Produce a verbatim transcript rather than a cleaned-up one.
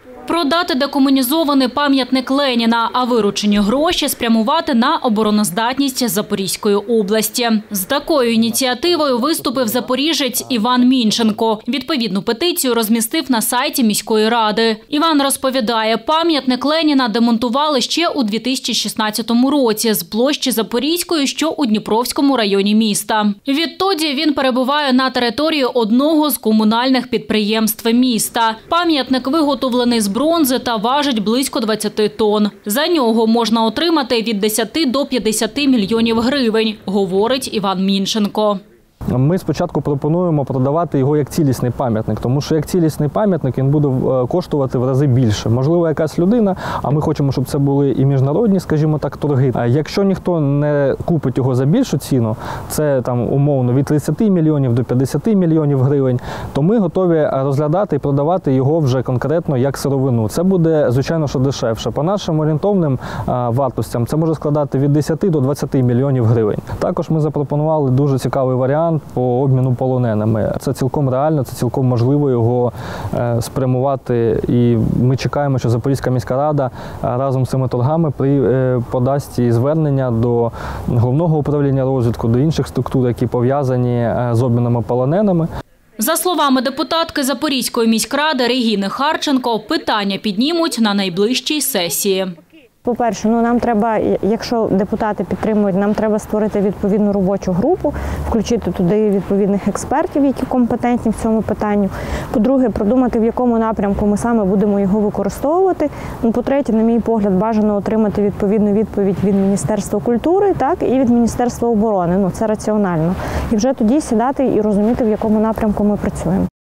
Продати декомунізований пам'ятник Леніна, а виручені гроші спрямувати на обороноздатність Запорізької області. З такою ініціативою виступив запоріжець Іван Мінченко. Відповідну петицію розмістив на сайті міської ради. Іван розповідає, пам'ятник Леніна демонтували ще у дві тисячі шістнадцятому році з площі Запорізької, що у Дніпровському районі міста. Відтоді він перебуває на території одного з комунальних підприємств міста. Пам'ятник виготовлений з бронзи та важить близько двадцяти тонн. За нього можна отримати від десяти до п'ятдесяти мільйонів гривень, говорить Іван Мінченко. Ми спочатку пропонуємо продавати його як цілісний пам'ятник, тому що як цілісний пам'ятник він буде коштувати в рази більше. Можливо, якась людина, а ми хочемо, щоб це були і міжнародні, скажімо так, торги. А якщо ніхто не купить його за більшу ціну, це там умовно від тридцяти мільйонів до п'ятдесяти мільйонів гривень, то ми готові розглядати і продавати його вже конкретно як сировину. Це буде, звичайно, що дешевше. По нашим орієнтовним вартостям це може складати від десяти до двадцяти мільйонів гривень. Також ми запропонували дуже цікавий варіант по обміну полоненими. Це цілком реально, це цілком можливо його спрямувати. І ми чекаємо, що Запорізька міська рада разом з цими торгами подасть і звернення до Головного управління розвідку, до інших структур, які пов'язані з обмінами полоненими. За словами депутатки Запорізької міськради Регіни Харченко, питання піднімуть на найближчій сесії. По-перше, ну нам треба, якщо депутати підтримують, нам треба створити відповідну робочу групу, включити туди відповідних експертів, які компетентні в цьому питанні. По-друге, продумати, в якому напрямку ми саме будемо його використовувати. Ну, по-третє, на мій погляд, бажано отримати відповідну відповідь від Міністерства культури, так, і від Міністерства оборони. Ну, це раціонально. І вже тоді сідати і розуміти, в якому напрямку ми працюємо.